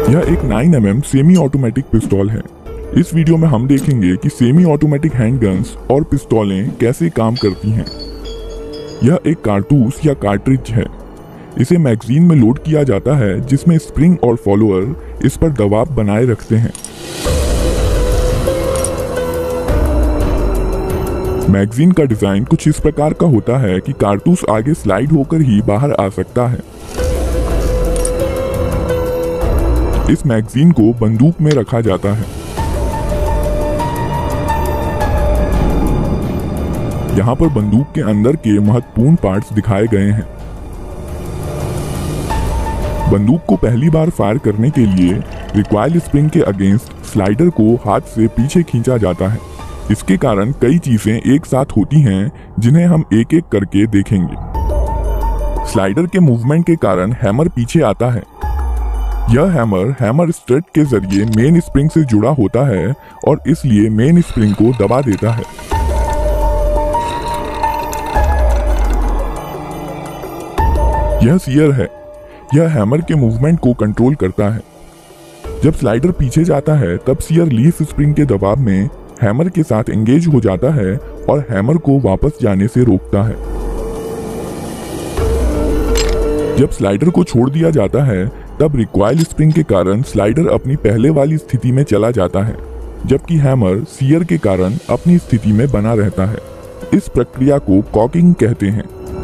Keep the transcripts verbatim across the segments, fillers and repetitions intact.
यह एक nine M M semi automatic पिस्तौल है। इस वीडियो में हम देखेंगे कि सेमी ऑटोमेटिक हैंडगन्स और पिस्तौलें कैसे काम करती हैं। यह एक कारतूस या कार्ट्रिज है। इसे मैगजीन में लोड किया जाता है जिसमें स्प्रिंग और फॉलोअर इस पर दबाव बनाए रखते हैं। मैगजीन का डिजाइन कुछ इस प्रकार का होता है कि कारतूस आगे स्लाइड होकर ही बाहर आ सकता है। इस मैगजीन को बंदूक में रखा जाता है। यहाँ पर बंदूक के अंदर के महत्वपूर्ण पार्ट्स दिखाए गए हैं। बंदूक को पहली बार फायर करने के लिए रिकॉइल स्प्रिंग के अगेंस्ट स्लाइडर को हाथ से पीछे खींचा जाता है। इसके कारण कई चीजें एक साथ होती हैं जिन्हें हम एक एक करके देखेंगे। स्लाइडर के मूवमेंट के कारण हैमर पीछे आता है। यह हैमर हैमर स्ट्रट के जरिए मेन स्प्रिंग से जुड़ा होता है और इसलिए मेन स्प्रिंग को दबा देता है। यह सीयर है। यह हैमर के मूवमेंट को कंट्रोल करता है। जब स्लाइडर पीछे जाता है तब सीयर लीफ स्प्रिंग के दबाव में हैमर के साथ एंगेज हो जाता है और हैमर को वापस जाने से रोकता है। जब स्लाइडर को छोड़ दिया जाता है तब रिकॉइल स्प्रिंग के कारण स्लाइडर अपनी पहले वाली स्थिति में चला जाता है, जबकि हैमर सीयर के कारण अपनी स्थिति में बना रहता है। इस प्रक्रिया को कॉकिंग कहते हैं।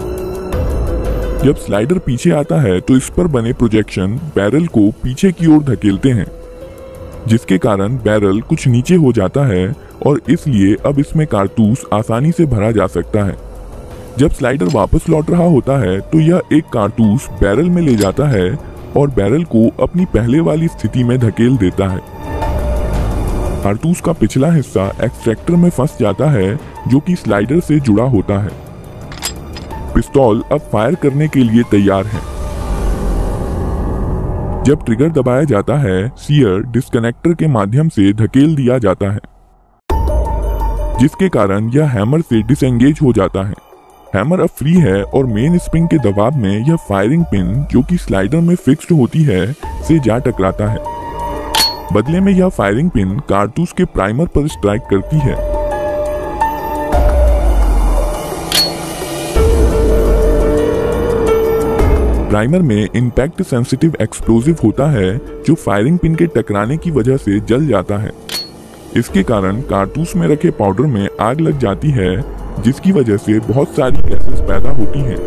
जब स्लाइडर पीछे आता है तो इस पर बने प्रोजेक्शन बैरल को पीछे की ओर धकेलते हैं, जिसके कारण बैरल कुछ नीचे हो जाता है और इसलिए अब इसमें कारतूस आसानी से भरा जा सकता है। जब स्लाइडर वापस लौट रहा होता है तो यह एक कारतूस बैरल में ले जाता है और बैरल को अपनी पहले वाली स्थिति में धकेल देता है। कारतूस का पिछला हिस्सा एक्सट्रैक्टर में फंस जाता है जो कि स्लाइडर से जुड़ा होता है। पिस्तौल अब फायर करने के लिए तैयार है। जब ट्रिगर दबाया जाता है सीयर डिस्कनेक्टर के माध्यम से धकेल दिया जाता है, जिसके कारण यह हैमर से डिसएंगेज हो जाता है। हैमर अब फ्री है और मेन स्प्रिंग के दबाव में यह फायरिंग पिन जो कि स्लाइडर में फिक्स्ड होती है से जा टकराता है। बदले में यह फायरिंग पिन कारतूस के प्राइमर पर स्ट्राइक करती है। प्राइमर में इंपैक्ट सेंसिटिव एक्सप्लोजिव होता है जो फायरिंग पिन के टकराने की वजह से जल जाता है। इसके कारण कारतूस में रखे पाउडर में आग लग जाती है, जिसकी वजह से बहुत सारी गैसेस पैदा होती हैं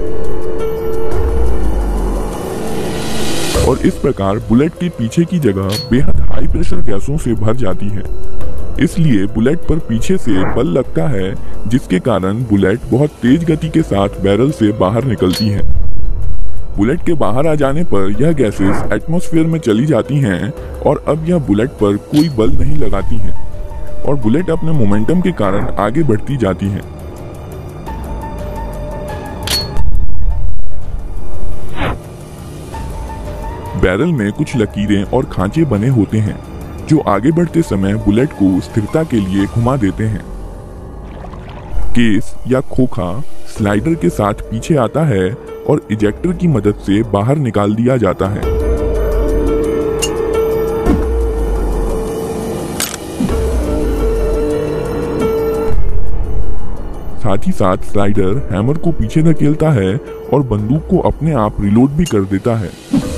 और इस प्रकार बुलेट के पीछे की जगह बेहद हाई प्रेशर गैसों से भर जाती है। इसलिए बुलेट पर पीछे से बल लगता है, जिसके कारण बुलेट बहुत तेज गति के साथ बैरल से बाहर निकलती है। बुलेट के बाहर आ जाने पर यह गैसेस एटमॉस्फेयर में चली जाती हैं और अब यह बुलेट पर कोई बल नहीं लगाती हैं और बुलेट अपने मोमेंटम के कारण आगे बढ़ती जाती है। बैरल में कुछ लकीरें और खांचे बने होते हैं जो आगे बढ़ते समय बुलेट को स्थिरता के लिए घुमा देते हैं। केस या खोखा स्लाइडर के साथ पीछे आता है और इजेक्टर की मदद से बाहर निकाल दिया जाता है। साथ ही साथ स्लाइडर हैमर को पीछे धकेलता है और बंदूक को अपने आप रिलोड भी कर देता है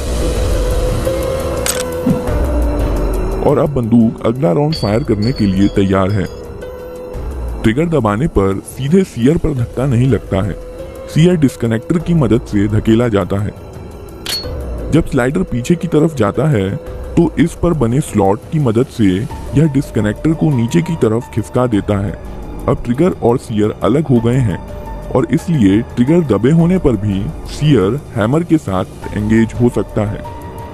और अब बंदूक अगला राउंड फायर करने के लिए तैयार है। ट्रिगर दबाने पर सीधे सीयर पर धक्का नहीं लगता है। सीयर डिस्कनेक्टर की मदद से धकेला जाता है। जब स्लाइडर पीछे की तरफ जाता है तो इस पर बने स्लॉट की मदद से यह डिस्कनेक्टर को नीचे की तरफ खिसका देता है। अब ट्रिगर और सीयर अलग हो गए हैं और इसलिए ट्रिगर दबे होने पर भी सीयर हैमर के साथ एंगेज हो सकता है।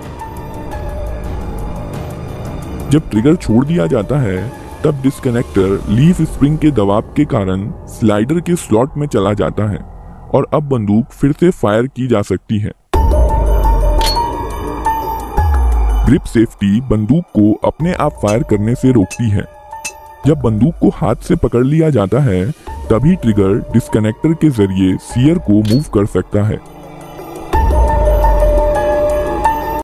जब ट्रिगर छोड़ दिया जाता है तब डिस्कनेक्टर लीफ स्प्रिंग के दबाव के कारण स्लाइडर के स्लॉट में चला जाता है और अब बंदूक फिर से फायर की जा सकती है। ग्रिप सेफ्टी बंदूक को अपने आप फायर करने से रोकती है। जब बंदूक को हाथ से पकड़ लिया जाता है तभी ट्रिगर डिस्कनेक्टर के जरिए सीयर को मूव कर सकता है।